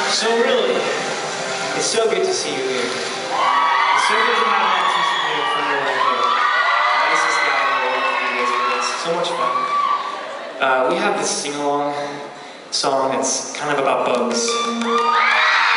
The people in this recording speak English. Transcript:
So really, it's so good to see you here. It's so good to have an actress from RelientK. Nicest guy in the world to do this with us. So much fun. We have this sing-along song that's kind of about bugs.